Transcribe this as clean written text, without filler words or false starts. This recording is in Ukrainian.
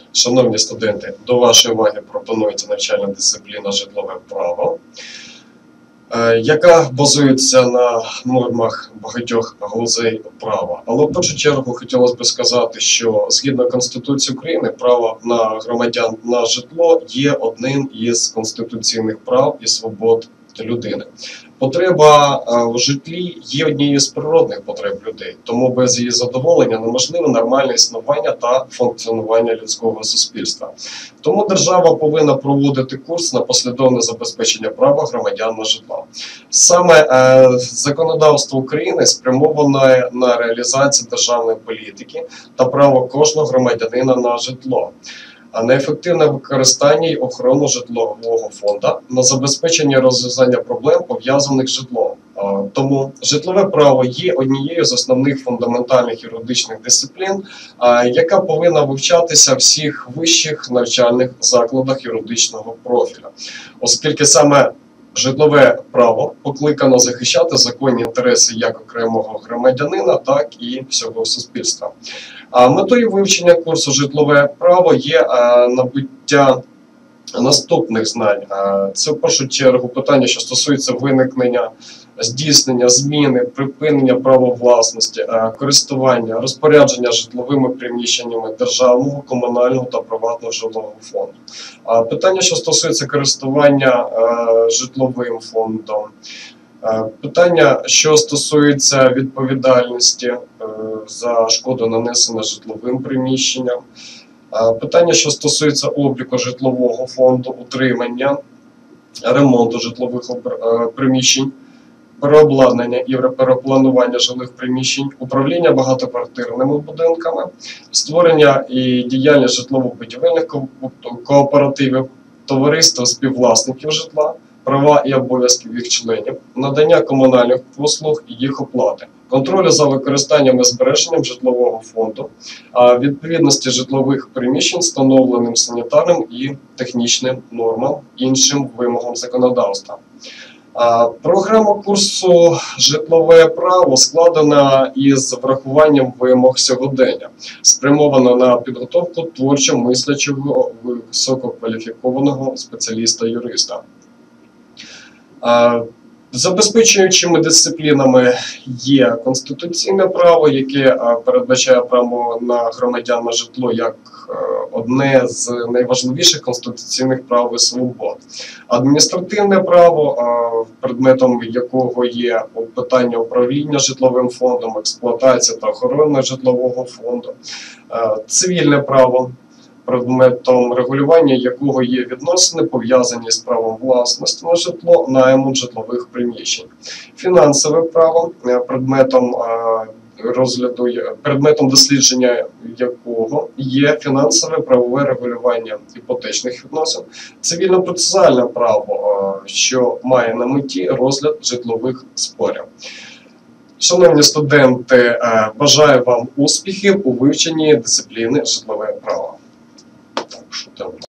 Шановні студенти, до вашої уваги пропонується навчальна дисципліна житлове право, яка базується на нормах багатьох галузей права. Але в першу чергу хотілося б сказати, що згідно Конституції України право на громадян на житло є одним із конституційних прав і свобод людини. Потреба в житлі є однією з природних потреб людей, тому без її задоволення неможливе нормальне існування та функціонування людського суспільства. Тому держава повинна проводити курс на послідовне забезпечення права громадян на житло. Саме законодавство України спрямоване на реалізацію державної політики та право кожного громадянина на житло, на ефективне використання й охорону житлового фонду, на забезпечення розв'язання проблем, пов'язаних з житлом. Тому житлове право є однією з основних фундаментальних юридичних дисциплін, яка повинна вивчатися в всіх вищих навчальних закладах юридичного профіля, оскільки саме житлове право покликано захищати законні інтереси як окремого громадянина, так і всього суспільства. Метою вивчення курсу житлове право є набуття наступних знань. Це в першу чергу питання, що стосується виникнення, здійснення, зміни, припинення права власності, користування, розпорядження житловими приміщеннями державного, комунального та приватного жилого фонду. Питання, що стосується користування житловим фондом. Питання, що стосується відповідальності за шкоду, нанесену житловим приміщенням. Питання, що стосується обліку житлового фонду, утримання, ремонту житлових приміщень, переобладнання і перепланування жилих приміщень, управління багатоквартирними будинками, створення і діяльність житлово-будівельних кооперативів, товариств співвласників житла, права і обов'язки їх членів, надання комунальних послуг і їх оплати, контролю за використанням і збереженням житлового фонду, відповідності житлових приміщень встановленим санітарним і технічним нормам, іншим вимогам законодавства. Програма курсу «Житлове право» складена із врахуванням вимог сьогодення, спрямована на підготовку творчо мислячого висококваліфікованого спеціаліста-юриста. Забезпечуючими дисциплінами є конституційне право, яке передбачає право на громадян на житло як одне з найважливіших конституційних прав і свобод. Адміністративне право, предметом якого є питання управління житловим фондом, експлуатація та охорона житлового фонду. Цивільне право, предметом регулювання якого є відносини, пов'язані з правом власності на житло, наймом житлових приміщень. Фінансове право, предметом дослідження якого є фінансове правове регулювання іпотечних відносин. Цивільно-процесуальне право, що має на меті розгляд житлових спорів. Шановні студенти, бажаю вам успіхів у вивченні дисципліни житлове право.